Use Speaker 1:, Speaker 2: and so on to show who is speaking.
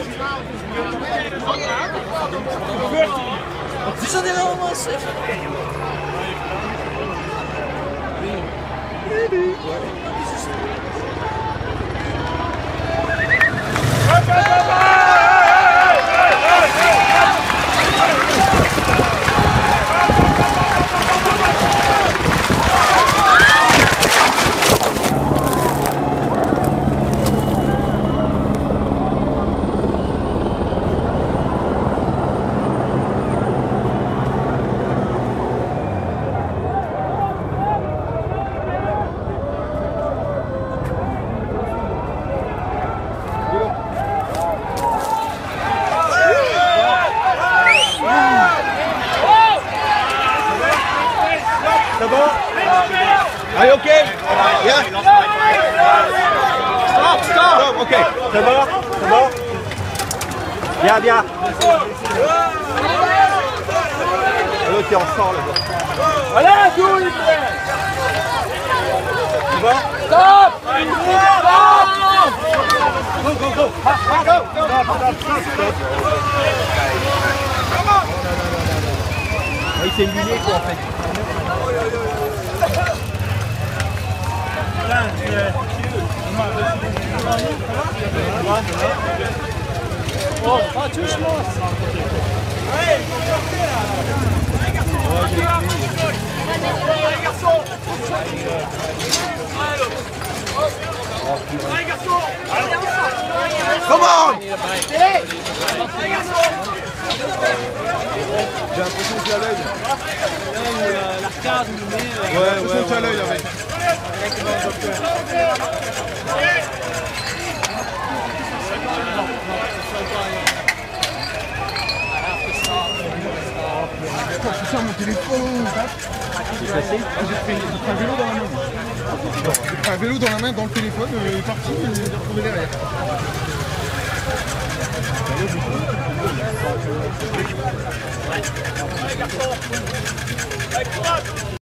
Speaker 1: Wieso die allemaal zeggen?
Speaker 2: C'est bon? Are you okay? Yeah? Stop, stop! Stop, ok. C'est bon? C'est bon? Viens, viens. L'autre qui en sort là-bas.
Speaker 3: Allez, tout il plaît!
Speaker 2: C'est bon?
Speaker 3: Stop! Stop!
Speaker 2: Go, go, go! Il s'est lié quoi en fait.
Speaker 3: Oh, ah, touche-moi!
Speaker 2: Come on!
Speaker 4: J'ai l'impression que tu as l'œil.
Speaker 3: L'arcade, mais...
Speaker 4: Ouais, l'impression que tu as l'œil avec. Je sors mon téléphone.
Speaker 2: C'est facile.
Speaker 4: J'ai pris un vélo dans la main. J'ai pris un vélo dans la main, dans le téléphone, il est parti et je l'ai retrouvé derrière.